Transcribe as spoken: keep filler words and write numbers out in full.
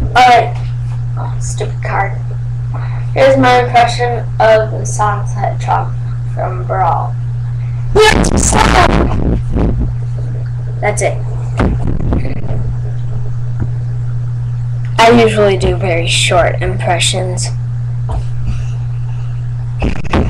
Alright. Oh, stupid card. Here's my impression of the Sonic's Hedgehog from Brawl. That's it. I usually do very short impressions.